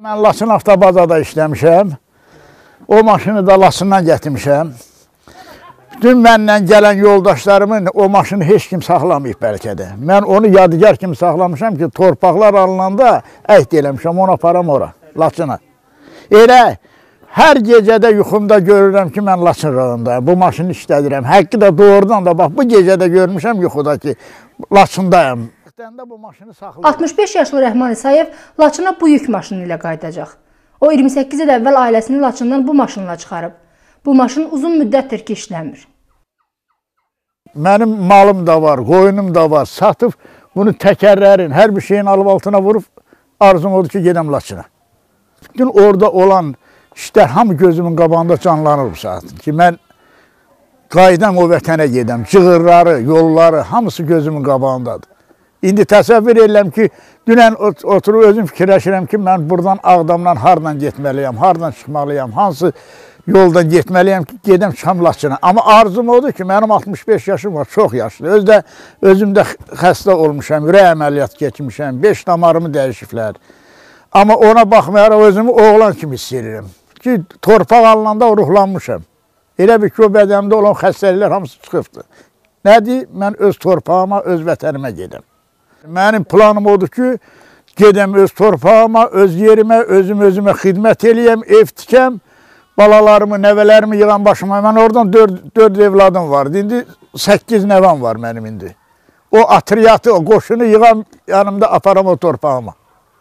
Mən Laçın avtobazada işləmişəm. O maşını da Laçından gətirmişəm. Dün məndən gələn yoldaşlarımın o maşını heç kim saxlamayıb bəlkə də. Mən onu yadigar kimi saxlamışam ki, torpaqlar alınanda əhd eləmişəm, onu aparam ora, Laçına. Elə hər gecədə yuxumda görürəm ki, mən Laçın rayonundayım, bu maşını işlədirəm. Həqqi də doğrudan da, bax, bu gecədə görmüşəm yuxuda ki, Laçındayım. Bu maşını saxlayım. 65 yaşlı Rəhman İsayev Laçına bu yük maşını ilə qayıdacaq. O 28 il əvvəl ailəsini Laçından bu maşınla çıxarıb. Bu maşın uzun müddətdir ki, işləmir. Mənim malım da var, qoyunum da var. Satıb bunu təkərlərin, hər bir şeyin alıb altına vurub arzum odur ki, gedəm Laçına. Bütün orada olan işlər hamı gözümün qabağında canlanır bu saat. Ki, mən qayıdam o vətənə gedəm. Cığırları, yolları, hamısı gözümün qabağındadır. İndi təsəvvür edirəm ki, dünən oturub özüm fikirləşirəm ki, mən buradan Ağdamdan hardan getməliyəm, hardan çıxmalıyam, hansı yoldan getməliyəm ki, gedəm çıxam Laçına. Amma arzum odur ki, mənim 65 yaşım var, çox yaşlı. Özümdə xəstə olmuşam, ürək əməliyyatı keçmişəm, 5 damarımı dəyişiblər. Amma ona baxmayaraq özümü oğlan kimi hiss edirəm ki, torpaq alınanda ruhlanmışam. Elə bir ki, o bədəmdə olan xəstəliklər hamısı çıxıbdır. Nədir? Mən öz torpağıma, öz vətənimə gedəm. Mənim planım odur ki, gedəm öz torpağıma, öz yerimə, özümə xidmət eləyəm, ev tikəm, balalarımı, nəvələrimi yığan başıma. Mən oradan 4 evladım vardı. İndi 8 nəvəm var mənim indi. O atriyatı, o qoşunu yığam, yanımda aparam o torpağıma.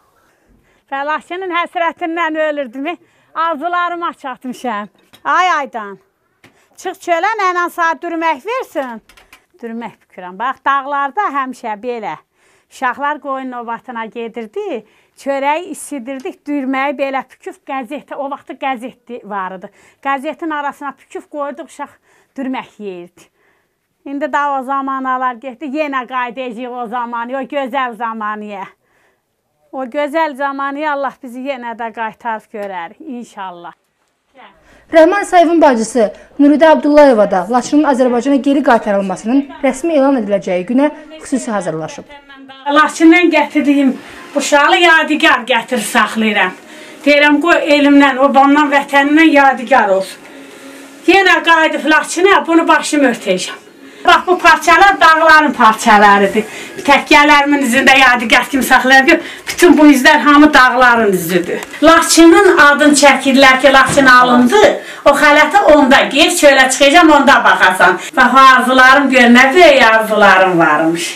Və Laçının həsrətindən ölürdüm. Arzularıma çatmışam. Ay Aydan, çıx çölə, nənən saat dürmək versin. Dürmək bükürəm. Bax, dağlarda həmişə belə. Uşaqlar qoyun növbatına gedirdi, çörəyi isidirdik, dürməyi belə püküf qəzetə, o vaxtı qəzetdi vardı. Qəzetin arasına püküf qoyduq, uşaq dürmək yeyirdi. İndi də o zamanlar getdi, yenə qaydayacaq o zamanı, o gözəl zamanıya. O gözəl zamanıya Allah bizi yenə də qaytarıb görərik, inşallah. Rəhman İsayevin bacısı Nuridə Abdullayeva da Laçının Azərbaycana geri qaytarılmasının rəsmi elan ediləcəyi günə xüsusi hazırlaşıb. Laçından gətirdiyim bu şalı yadigar gətirib saxlayıram. Deyirəm, qoy elimdən, o ondan vətənimdən yadigar olsun. Yenə qayıdıb Laçına, bunu başım örtəcəm. Bax, bu parçalar dağların parçalarıdır. Təkkələrimin izində yadigar kimi saxlayıram ki, bütün bu izlər hamı dağların izidir. Laçının adını çəkirlər ki, Laçın alındı. O xələtə onda gec çölə çıxacam, onda baxasan. Bax, arzularım gör, nə böyük arzularım varmış.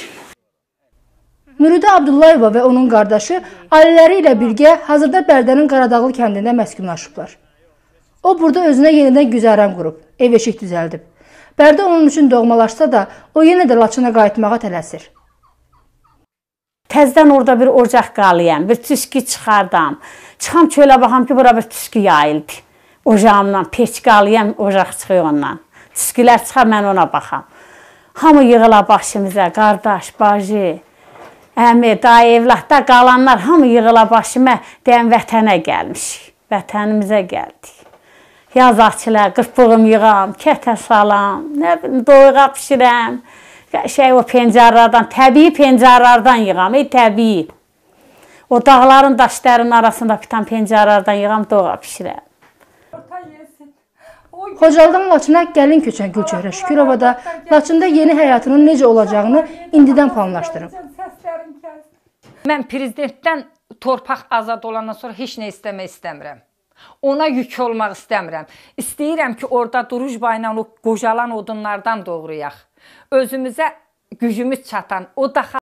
Nuridə Abdullayeva və onun qardaşı ailələri ilə birgə hazırda Bərdənin Qaradağlı kəndində məskunlaşıblar. O, burada özünə yenidən güzəran qurub, ev eşik düzəldib. Bərdə onun üçün doğmalaşsa da, o yenə də Laçına qayıtmağa tələsir. Təzdən orada bir ocaq qalıyam, bir tüskü çıxardam. Çıxam çölə baxam ki, bura bir tüskü yayıldı. Ocağımdan peç qalıyam, ocaq çıxıyor ondan. Tüskülər çıxar, mən ona baxam. Hamı yığıla başımıza, qardaş, bacı, əmi, dayı, evlatda qalanlar hamı yığıla başıma, deyəm, vətənə gəlmişik, vətənimizə gəldik. Yaz açılar, qırpığım yığam, kətə salam, nə bilim, doyuğa pişirəm, o pencərlərdən, təbii pencərlərdən yığam, təbii. O dağların daşlarının arasında bitan pencərlərdən yığam, doyuğa pişirəm. Xocalıdan Laçına gəlin köçən Gülçöhrə Şükürova da Laçında yeni həyatının necə olacağını indidən planlaşdırıb. Mən prezidentdən torpaq azad olandan sonra heç nə istəmək istəmirəm. Ona yük olmaq istəmirəm. İstəyirəm ki, orada Durujba ilə o qocalan odunlardan doğrayaq. Özümüzə gücümüz çatan, o da